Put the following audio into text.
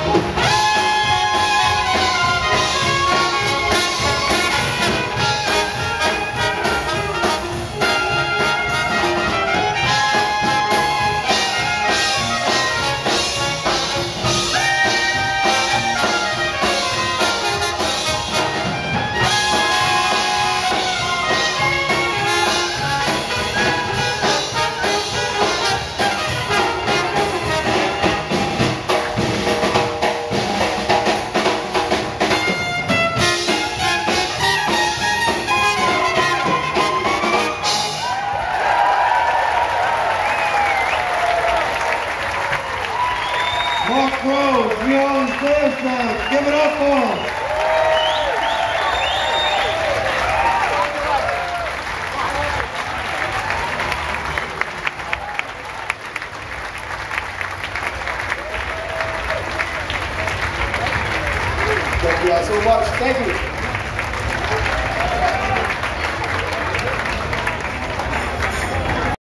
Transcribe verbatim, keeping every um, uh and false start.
Mark Rose, New Orleans Blues Band. Give it up for him. Thank you all so much. Thank you.